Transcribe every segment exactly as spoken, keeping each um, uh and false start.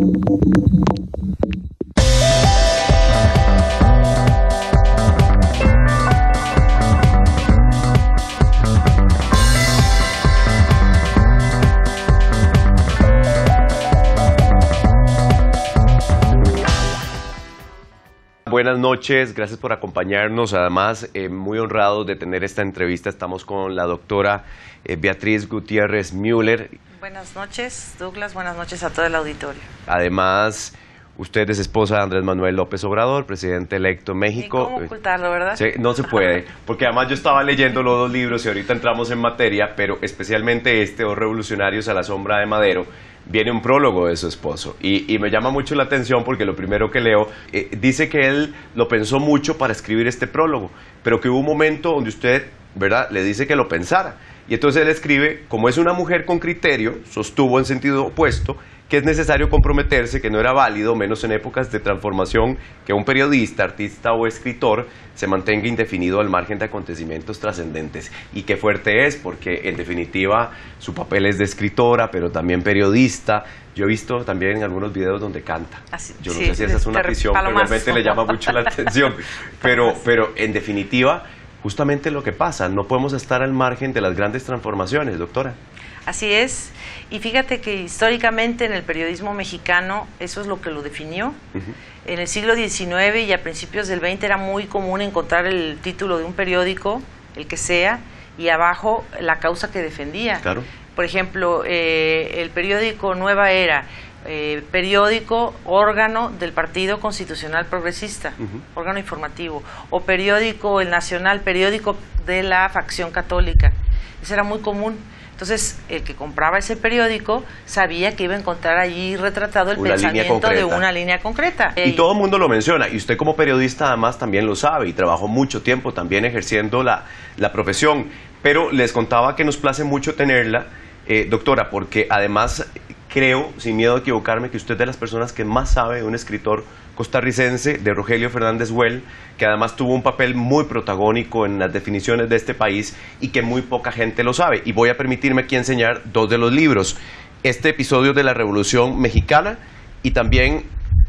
Buenas noches, gracias por acompañarnos. Además, eh, muy honrados de tener esta entrevista. Estamos con la doctora eh, Beatriz Gutiérrez Müller. Buenas noches, Douglas. Buenas noches a todo el auditorio. Además, usted es esposa de Andrés Manuel López Obrador, presidente electo en México. ¿Y cómo ocultarlo, verdad? Sí, no se puede, porque además yo estaba leyendo los dos libros y ahorita entramos en materia, pero especialmente este, Dos revolucionarios a la sombra de Madero, viene un prólogo de su esposo y, y me llama mucho la atención porque lo primero que leo eh, dice que él lo pensó mucho para escribir este prólogo, pero que hubo un momento donde usted, ¿verdad?, le dice que lo pensara. Y entonces él escribe, como es una mujer con criterio, sostuvo en sentido opuesto, que es necesario comprometerse, que no era válido, menos en épocas de transformación, que un periodista, artista o escritor se mantenga indefinido al margen de acontecimientos trascendentes. Y qué fuerte es, porque en definitiva su papel es de escritora, pero también periodista. Yo he visto también en algunos videos donde canta. Así, Yo no sí, sé si esa es una afición que realmente le llama mucho la atención, pero, pero en definitiva, justamente lo que pasa, no podemos estar al margen de las grandes transformaciones, doctora. Así es, y fíjate que históricamente en el periodismo mexicano eso es lo que lo definió. Uh-huh. En el siglo diecinueve y a principios del veinte era muy común encontrar el título de un periódico, el que sea, y abajo la causa que defendía. Claro. Por ejemplo, eh, el periódico Nueva Era, eh, periódico, órgano del Partido Constitucional Progresista, uh-huh. órgano informativo, o periódico El Nacional, periódico de la facción católica. Eso era muy común. Entonces, el que compraba ese periódico sabía que iba a encontrar allí retratado el una pensamiento de una línea concreta. Y todo el mundo lo menciona, y usted como periodista además también lo sabe, y trabajó mucho tiempo también ejerciendo la, la profesión. Pero les contaba que nos place mucho tenerla, eh, doctora, porque además creo, sin miedo a equivocarme, que usted es de las personas que más sabe de un escritor costarricense, de Rogelio Fernández Well, que además tuvo un papel muy protagónico en las definiciones de este país y que muy poca gente lo sabe. Y voy a permitirme aquí enseñar dos de los libros. Este episodio de la Revolución Mexicana y también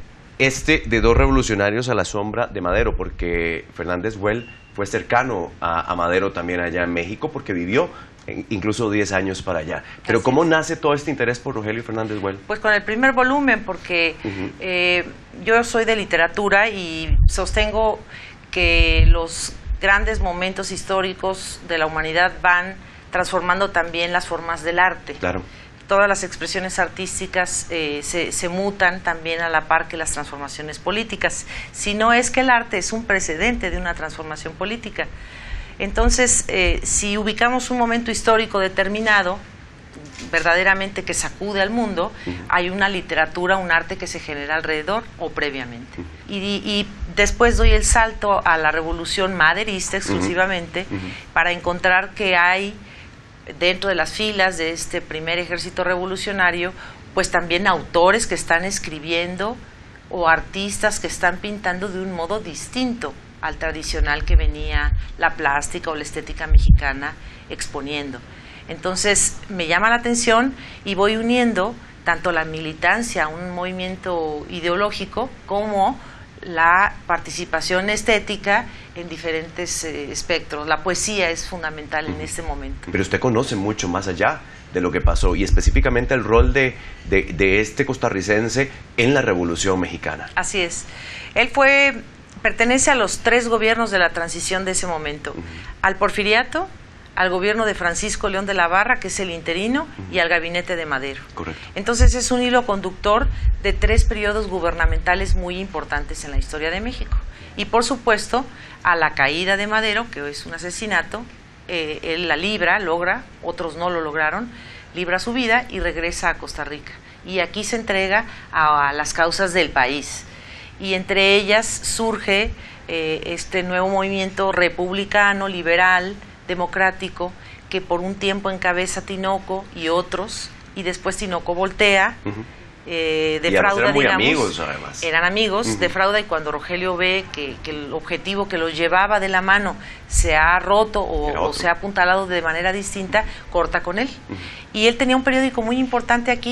este de Dos revolucionarios a la sombra de Madero, porque Fernández Well fue cercano a, a Madero también allá en México, porque vivió incluso diez años para allá. Pero ¿cómo nace todo este interés por Rogelio Fernández Well? Pues con el primer volumen, porque uh-huh. eh, yo soy de literatura y sostengo que los grandes momentos históricos de la humanidad van transformando también las formas del arte. Claro. Todas las expresiones artísticas eh, se, se mutan también a la par que las transformaciones políticas. Si no es que el arte es un precedente de una transformación política. Entonces, eh, si ubicamos un momento histórico determinado, verdaderamente que sacude al mundo, uh-huh. hay una literatura, un arte que se genera alrededor o previamente. Uh-huh. y, y después doy el salto a la revolución maderista exclusivamente, uh-huh. para encontrar que hay dentro de las filas de este primer ejército revolucionario, pues también autores que están escribiendo o artistas que están pintando de un modo distinto al tradicional que venía la plástica o la estética mexicana exponiendo. Entonces me llama la atención y voy uniendo tanto la militancia a un movimiento ideológico como la participación estética en diferentes eh, espectros. La poesía es fundamental en este momento. Pero usted conoce mucho más allá de lo que pasó y específicamente el rol de, de, de este costarricense en la Revolución Mexicana. Así es. Él fue... pertenece a los tres gobiernos de la transición de ese momento, uh-huh. al Porfiriato, al gobierno de Francisco León de la Barra, que es el interino, uh-huh. y al gabinete de Madero. Correcto. Entonces es un hilo conductor de tres periodos gubernamentales muy importantes en la historia de México. Y por supuesto, a la caída de Madero, que es un asesinato, eh, él la libra, logra, otros no lo lograron, libra su vida y regresa a Costa Rica. Y aquí se entrega a, a las causas del país. Y entre ellas surge eh, este nuevo movimiento republicano, liberal, democrático, que por un tiempo encabeza Tinoco y otros, y después Tinoco voltea, uh-huh. eh, defrauda, eran muy digamos, amigos, además. Eran amigos, uh-huh. defrauda, y cuando Rogelio ve que, que el objetivo que los llevaba de la mano se ha roto o, o se ha apuntalado de manera distinta, corta con él. Uh-huh. Y él tenía un periódico muy importante aquí,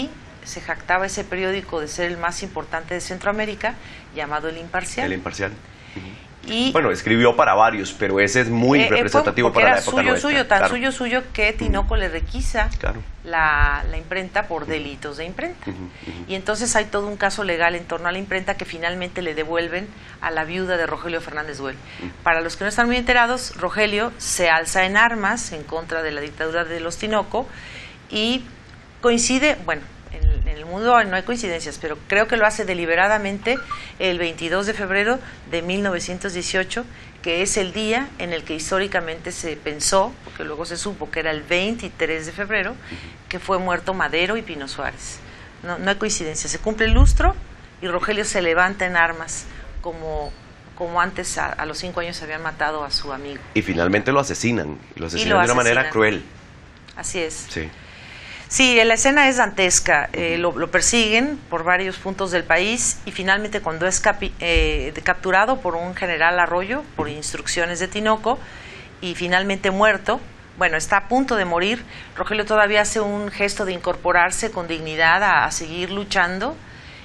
se jactaba ese periódico de ser el más importante de Centroamérica, llamado El Imparcial. El Imparcial. Uh-huh. Y, bueno, escribió para varios, pero ese es muy eh, representativo para la época suyo, nuestra. Suyo, tan claro. suyo, suyo, que Tinoco uh-huh. le requisa claro. la, la imprenta por delitos de imprenta. Uh-huh, uh-huh. Y entonces hay todo un caso legal en torno a la imprenta que finalmente le devuelven a la viuda de Rogelio Fernández Güell. Uh-huh. Para los que no están muy enterados, Rogelio se alza en armas en contra de la dictadura de los Tinoco y coincide, bueno, en, en el mundo no hay coincidencias, pero creo que lo hace deliberadamente el veintidós de febrero de mil novecientos dieciocho, que es el día en el que históricamente se pensó, porque luego se supo que era el veintitrés de febrero, que fue muerto Madero y Pino Suárez. No, no hay coincidencia, se cumple el lustro y Rogelio se levanta en armas como, como antes a, a los cinco años habían matado a su amigo. Y finalmente lo asesinan, lo asesinan lo de una asesinan. manera cruel. Así es. Sí. Sí, la escena es dantesca, eh, lo, lo persiguen por varios puntos del país y finalmente cuando es capi, eh, capturado por un general Arroyo, por instrucciones de Tinoco, y finalmente muerto, bueno, está a punto de morir, Rogelio todavía hace un gesto de incorporarse con dignidad a, a seguir luchando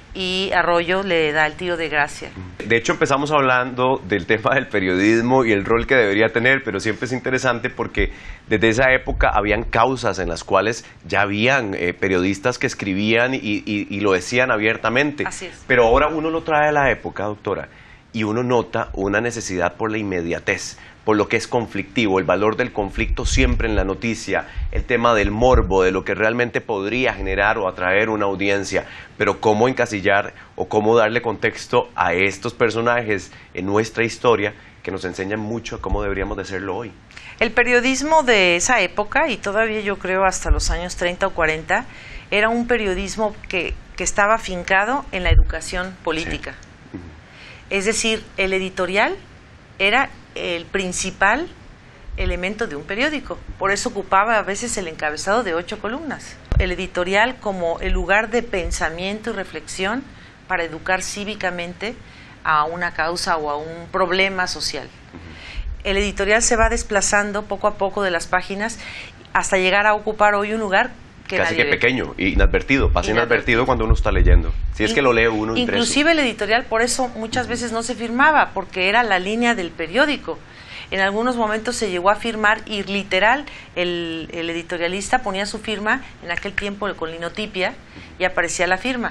y Arroyo le da el tiro de gracia. De hecho empezamos hablando del tema del periodismo y el rol que debería tener, pero siempre es interesante porque desde esa época habían causas en las cuales ya habían eh, periodistas que escribían y, y, y lo decían abiertamente. Así es. Pero ahora uno lo trae a la época, doctora, y uno nota una necesidad por la inmediatez, por lo que es conflictivo, el valor del conflicto siempre en la noticia, el tema del morbo, de lo que realmente podría generar o atraer una audiencia, pero cómo encasillar o cómo darle contexto a estos personajes en nuestra historia que nos enseñan mucho a cómo deberíamos de hacerlo hoy. El periodismo de esa época, y todavía yo creo hasta los años treinta o cuarenta, era un periodismo que, que estaba afincado en la educación política. Sí. Uh-huh. Es decir, el editorial era el principal elemento de un periódico. Por eso ocupaba a veces el encabezado de ocho columnas. El editorial como el lugar de pensamiento y reflexión para educar cívicamente a una causa o a un problema social. Uh-huh. El editorial se va desplazando poco a poco de las páginas hasta llegar a ocupar hoy un lugar que casi que ve. Pequeño, inadvertido, pasa inadvertido cuando uno está leyendo. Si es In, que lo lee uno impreso. Inclusive el editorial por eso muchas veces no se firmaba, porque era la línea del periódico. En algunos momentos se llegó a firmar y literal el, el editorialista ponía su firma, en aquel tiempo con linotipia, y aparecía la firma.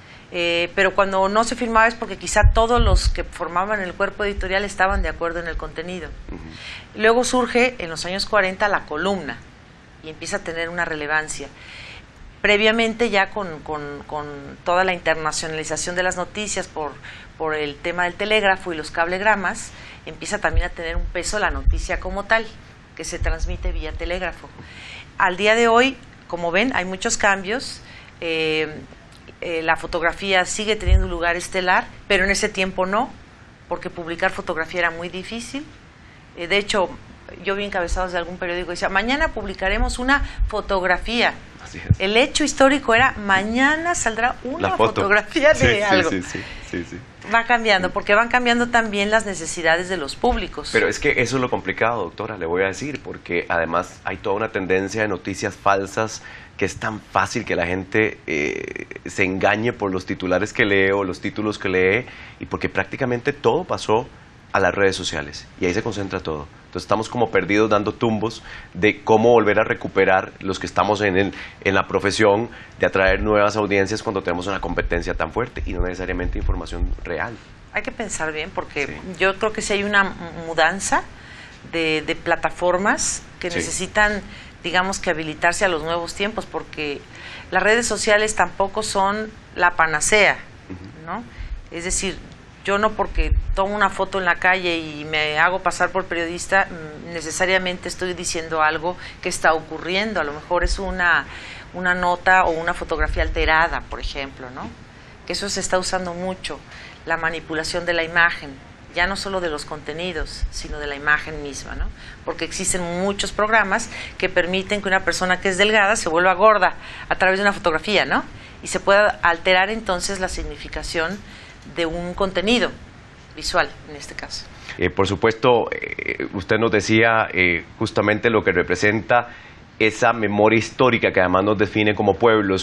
Eh, pero cuando no se firmaba es porque quizá todos los que formaban el cuerpo editorial estaban de acuerdo en el contenido. Uh-huh. Luego surge en los años cuarenta la columna y empieza a tener una relevancia. Previamente ya con, con, con toda la internacionalización de las noticias por, por el tema del telégrafo y los cablegramas, empieza también a tener un peso la noticia como tal, que se transmite vía telégrafo. Al día de hoy, como ven, hay muchos cambios, eh, eh, la fotografía sigue teniendo un lugar estelar, pero en ese tiempo no, porque publicar fotografía era muy difícil. Eh, de hecho, yo vi encabezados de algún periódico y decía, mañana publicaremos una fotografía. Así es. El hecho histórico era, mañana saldrá una foto. fotografía de sí, algo. Sí, sí, sí, sí, sí. Va cambiando, porque van cambiando también las necesidades de los públicos. Pero es que eso es lo complicado, doctora, le voy a decir, porque además hay toda una tendencia de noticias falsas que es tan fácil que la gente eh, se engañe por los titulares que lee o los títulos que lee, y porque prácticamente todo pasó a las redes sociales, y ahí se concentra todo. Entonces estamos como perdidos dando tumbos de cómo volver a recuperar los que estamos en, el, en la profesión, de atraer nuevas audiencias cuando tenemos una competencia tan fuerte y no necesariamente información real. Hay que pensar bien, porque sí. yo creo que sí hay una mudanza de, de plataformas que sí. necesitan, digamos, que habilitarse a los nuevos tiempos, porque las redes sociales tampoco son la panacea, uh-huh. ¿no? Es decir, yo no porque tomo una foto en la calle y me hago pasar por periodista, necesariamente estoy diciendo algo que está ocurriendo. A lo mejor es una, una nota o una fotografía alterada, por ejemplo, ¿no? Que eso se está usando mucho, la manipulación de la imagen, ya no solo de los contenidos, sino de la imagen misma, ¿no? Porque existen muchos programas que permiten que una persona que es delgada se vuelva gorda a través de una fotografía, ¿no? Y se pueda alterar entonces la significación de un contenido visual, en este caso. Eh, por supuesto, eh, usted nos decía eh, justamente lo que representa esa memoria histórica que además nos define como pueblos.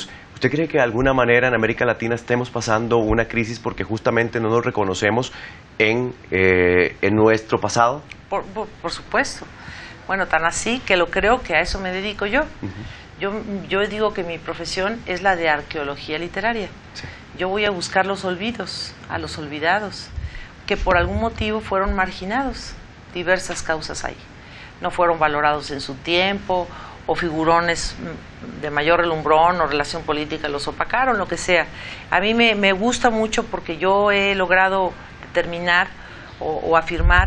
¿Usted cree que de alguna manera en América Latina estemos pasando una crisis porque justamente no nos reconocemos en, eh, en nuestro pasado? Por, por, por supuesto. Bueno, tan así que lo creo que a eso me dedico yo. Uh-huh. Yo, yo digo que mi profesión es la de arqueología literaria. Sí. Yo voy a buscar los olvidos, a los olvidados, que por algún motivo fueron marginados. Diversas causas hay. No fueron valorados en su tiempo, o figurones de mayor relumbrón o relación política los opacaron, lo que sea. A mí me, me gusta mucho porque yo he logrado determinar o, o afirmar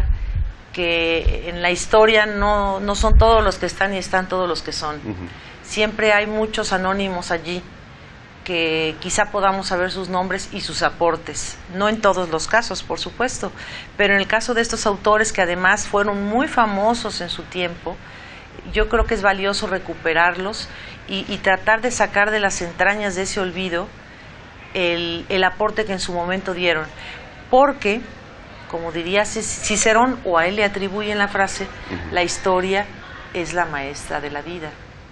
que en la historia no, no son todos los que están y están todos los que son. Uh-huh. Siempre hay muchos anónimos allí que quizá podamos saber sus nombres y sus aportes. No en todos los casos, por supuesto, pero en el caso de estos autores que además fueron muy famosos en su tiempo, yo creo que es valioso recuperarlos y, y tratar de sacar de las entrañas de ese olvido el, el aporte que en su momento dieron. Porque, como diría Cicerón, o a él le atribuyen la frase, uh-huh. la historia es la maestra de la vida.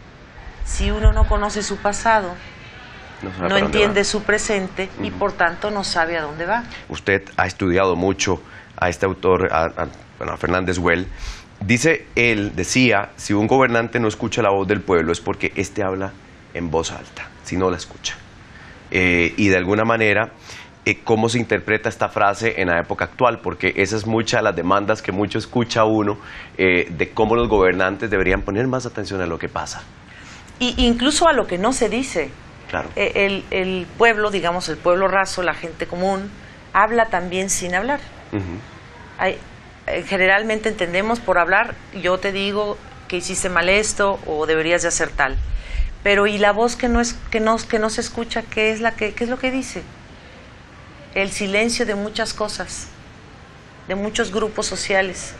Si uno no conoce su pasado, no, no entiende su presente uh-huh. y por tanto no sabe a dónde va. Usted ha estudiado mucho a este autor, a, a, bueno, a Fernández Well. Dice él, decía, si un gobernante no escucha la voz del pueblo es porque éste habla en voz alta, si no la escucha. Eh, y de alguna manera, eh, ¿cómo se interpreta esta frase en la época actual? Porque esa es mucha de las demandas que mucho escucha uno eh, de cómo los gobernantes deberían poner más atención a lo que pasa. Y incluso a lo que no se dice. Claro. Eh, el, el pueblo, digamos, el pueblo raso, la gente común, habla también sin hablar. Uh-huh. Hay... Generalmente entendemos por hablar, yo te digo que hiciste mal esto o deberías de hacer tal, pero y la voz que no es que no que no se escucha, ¿qué es la que qué es lo que dice? El silencio de muchas cosas, de muchos grupos sociales.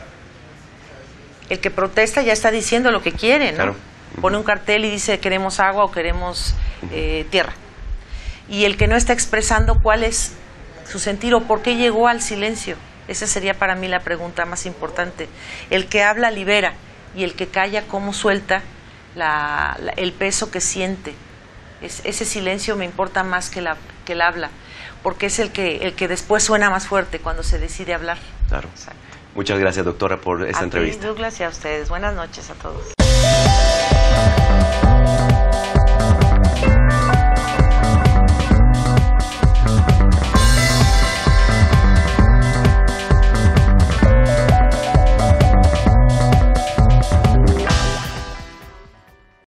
El que protesta ya está diciendo lo que quiere, ¿no? Claro. Uh-huh. Pone un cartel y dice queremos agua o queremos eh, tierra, y el que no está expresando cuál es su sentir o por qué llegó al silencio. Esa sería para mí la pregunta más importante. El que habla libera y el que calla, ¿cómo suelta la, la, el peso que siente? Es, ese silencio me importa más que, la, que el habla, porque es el que, el que después suena más fuerte cuando se decide hablar. Claro. Exacto. Muchas gracias, doctora, por esta a entrevista. A ti, Douglas, y a ustedes. Buenas noches a todos.